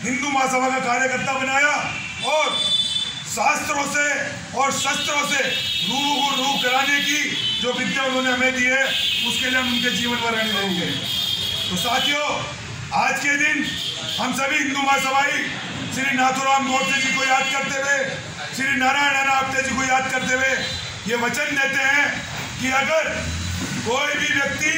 हिंदू महासभा का कार्यकर्ता बनाया और शास्त्रों से और शस्त्रों से रूबरू कराने की जो विद्या उन्होंने हमें दी है, उसके लिए हम उनके जीवन भर ऋणी रहेंगे। तो साथियों, आज के दिन हम सभी हिंदू महासभाई श्री नाथूराम गोडसे जी को याद करते हुए, श्री नारायण राणा आप्टे जी को याद करते हुए ये वचन देते हैं कि अगर कोई भी व्यक्ति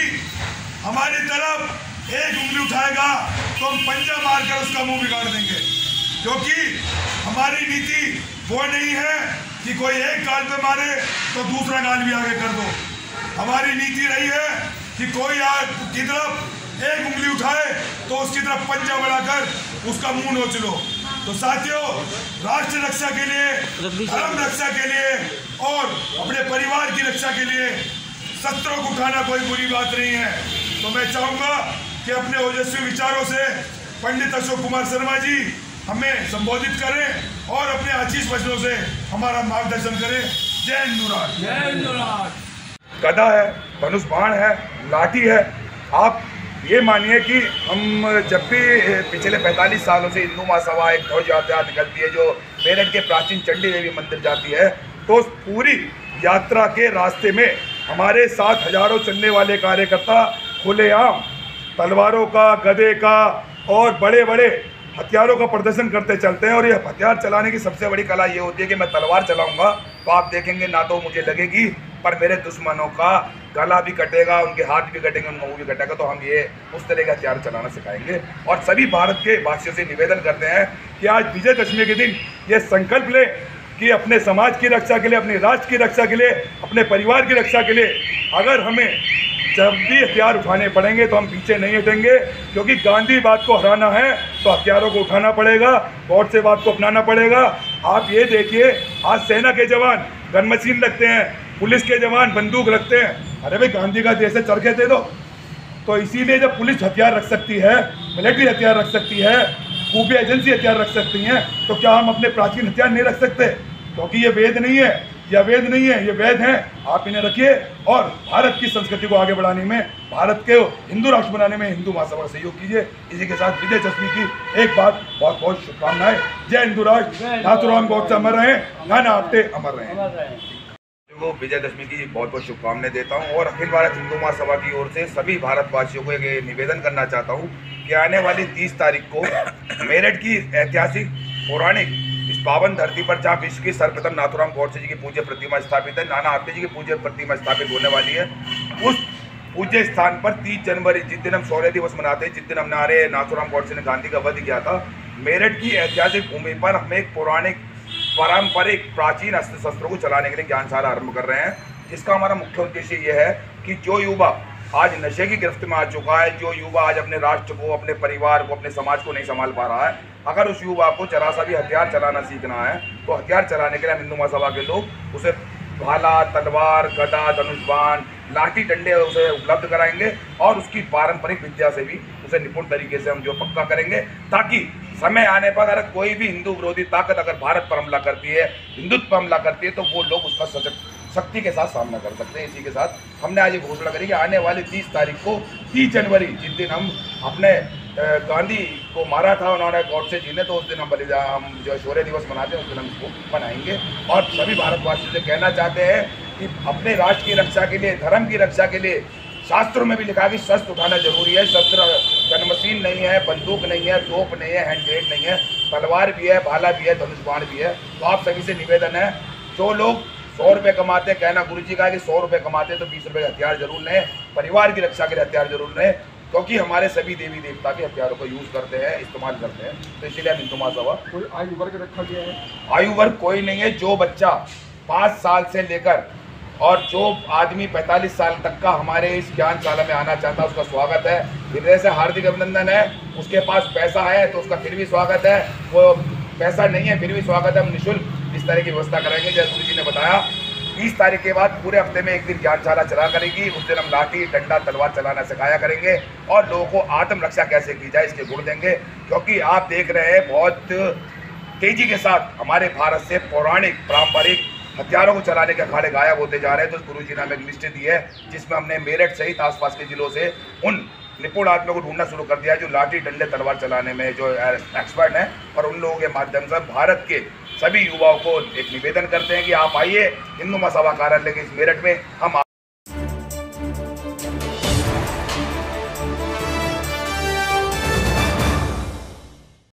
हमारी तरफ एक उंगली उठाएगा तो हम पंजा मारकर उसका मुंह बिगाड़ देंगे, क्योंकि हमारी नीति वो नहीं है कि कोई एक गाल पे मारे तो दूसरा गाल भी आगे कर दो। हमारी नीति रही है कि कोई की तरफ एक उंगली उठाए तो उसकी तरफ पंजा बढ़ाकर उसका मुंह नोच लो। तो साथियों, राष्ट्र रक्षा के लिए, धर्म रक्षा के लिए और अपने परिवार की रक्षा के लिए शस्त्रों को उठाना कोई बुरी बात नहीं है। तो मैं चाहूँगा कि अपने ओजस्वी विचारों से पंडित अशोक कुमार शर्मा जी हमें संबोधित करें और अपने आशीष वचनों से हमारा मार्गदर्शन करें। जय हिंदुराज। जय हिंदुराज। गदा है, धनुष बाण है, लाठी है। आप ये मानिए कि हम जब भी पिछले 45 सालों से हिंदू महासभा एक ध्वज यात्रा निकलती है जो मेरठ के प्राचीन चंडी देवी मंदिर जाती है, तो उस पूरी यात्रा के रास्ते में हमारे साथ हजारों चलने वाले कार्यकर्ता खुलेआम तलवारों का, गदे का और बड़े बड़े हथियारों का प्रदर्शन करते चलते हैं। और ये हथियार चलाने की सबसे बड़ी कला ये होती है कि मैं तलवार चलाऊंगा तो आप देखेंगे ना तो मुझे लगेगी, पर मेरे दुश्मनों का गला भी कटेगा, उनके हाथ भी कटेंगे, उनका मुंह भी कटेगा। तो हम ये उस तरह के हथियार चलाना सिखाएंगे। और सभी भारत के वासियों से निवेदन करते हैं कि आज विजयदशमी के दिन ये संकल्प लें कि अपने समाज की रक्षा के लिए, अपने राष्ट्र की रक्षा के लिए, अपने परिवार की रक्षा के लिए अगर हमें जब भी हथियार उठाने पड़ेंगे तो हम पीछे नहीं हटेंगे, क्योंकि गांधीवाद को हराना है तो हथियारों को उठाना पड़ेगा, गॉडसेवाद को अपनाना पड़ेगा। आप ये देखिए, आज सेना के जवान गन मशीन रखते हैं, पुलिस के जवान बंदूक रखते हैं। अरे भाई, गांधी का देश है, चरखे दे दो। तो इसीलिए जब पुलिस हथियार रख सकती है, मिलिट्री हथियार रख सकती है, खुफिया एजेंसी हथियार रख सकती हैं, तो क्या हम अपने प्राचीन हथियार नहीं रख सकते? क्योंकि ये वेद नहीं है, या वेद नहीं है, ये वेद हैं। आप इन्हें रखिए और भारत की संस्कृति को आगे बढ़ाने में, भारत के हिंदू राष्ट्र बनाने में हिंदू महासभा का सहयोग कीजिए। इसी के साथ विजयदशमी की एक बात बहुत बहुत शुभकामनाएं। जय हिंदुराज। नाथूराम गोडसे अमर रहे, नाना आप्टे अमर रहे। वो विजयदशमी की बहुत बहुत शुभकामनाएं देता हूं और अखिल भारत हिंदू महासभा की ओर से सभी भारतवासियों को एक निवेदन करना चाहता हूं कि आने वाली 30 तारीख को मेरठ की ऐतिहासिक पौराणिक इस पावन धरती पर जहाँ विश्व की सर्वप्रथम नाथूराम गोडसे जी की पूज्य प्रतिमा स्थापित है, नाना आप्टे जी की पूज्य प्रतिमा स्थापित होने वाली है। उस पूज्य स्थान पर 30 जनवरी, जिस दिन हम शौर्य दिवस मनाते हैं, जिस दिन हमारे नाथूराम गोडसे ने गांधी का वध किया था, मेरठ की ऐतिहासिक भूमि पर हम एक पौराणिक पारंपरिक प्राचीन अस्त्र शस्त्रों को चलाने के लिए ज्ञानशाला आरंभ कर रहे हैं। जिसका हमारा मुख्य उद्देश्य ये है कि जो युवा आज नशे की गिरफ्त में आ चुका है, जो युवा आज अपने राष्ट्र को, अपने परिवार को, अपने समाज को नहीं संभाल पा रहा है, अगर उस युवा को जरा सा भी हथियार चलाना सीखना है तो हथियार चलाने के लिए हिंदू महासभा के लोग उसे भाला, तलवार, गदा, धनुष बाण, लाठी, डंडे उसे उपलब्ध कराएंगे और उसकी पारंपरिक विद्या से भी उसे निपुण तरीके से हम जो पक्का करेंगे, ताकि समय आने पर अगर कोई भी हिंदू विरोधी ताकत अगर भारत पर हमला करती है, हिंदुत्व पर हमला करती है, तो वो लोग उसका शक्ति के साथ सामना कर सकते हैं। इसी के साथ हमने आज ये घोषणा करी कि आने वाली 30 तारीख को, 30 जनवरी, जिस दिन हम अपने गांधी को मारा था उन्होंने, गोडसे जी ने, तो उस दिन हम जो शौर्य दिवस मनाते हैं उस दिन हम इसको मनाएंगे। और सभी भारतवासियों से कहना चाहते हैं कि अपने राष्ट्र की रक्षा के लिए, धर्म की रक्षा के लिए शास्त्रों में भी लिखा कि शस्त्र उठाना जरूरी है। शस्त्र गन मशीन नहीं है, बंदूक नहीं है, तोप नहीं है, हैंड ग्रेनेड नहीं है, तलवार भी है, भाला भी है, धनुष बाण भी है। तो आप सभी से निवेदन है, जो लोग 100 रुपये कमाते हैं, कहना गुरु जी का है कि 100 रुपये कमाते हैं तो 20 रुपये हथियार जरूर लें, परिवार की रक्षा के लिए हथियार जरूर लें, क्योंकि हमारे सभी देवी देवता भी हथियारों को यूज़ करते हैं, इस्तेमाल करते हैं। तो इसीलिए हम हिंदू महासभा, कोई आयु वर्ग रखा गया है? आयु वर्ग कोई नहीं है। जो बच्चा 5 साल से लेकर और जो आदमी 45 साल तक का हमारे इस ज्ञानशाला में आना चाहता है उसका स्वागत है, हृदय से हार्दिक अभिनंदन है। उसके पास पैसा है तो उसका फिर भी स्वागत है, वो पैसा नहीं है फिर भी स्वागत है। हम निःशुल्क इस तरह की व्यवस्था कराएंगे। जैसे गुरु जी ने बताया, 30 तारीख के बाद पूरे हफ्ते में एक दिन ज्ञानशाला चला करेगी। उस दिन हम लाठी, डंडा, तलवार चलाना सिखाया करेंगे और लोगों को आत्मरक्षा कैसे की जाए इसके गुण देंगे। क्योंकि आप देख रहे हैं बहुत तेजी के साथ हमारे भारत से पौराणिक पारंपरिक हथियारों को चलाने के अखाड़े गायब होते जा रहे हैं। तो गुरु जी ने हमें एक लिस्ट दी है जिसमें हमने मेरठ सहित आसपास के जिलों से उन निपुण आदमियों को ढूंढना शुरू कर दिया है जो लाठी डंडे तलवार चलाने में जो एक्सपर्ट हैं, और उन लोगों के माध्यम से भारत के सभी युवाओं को एक निवेदन करते हैं कि आप आइए हिंदू महासभा कार्यालय के इस मेरठ में हम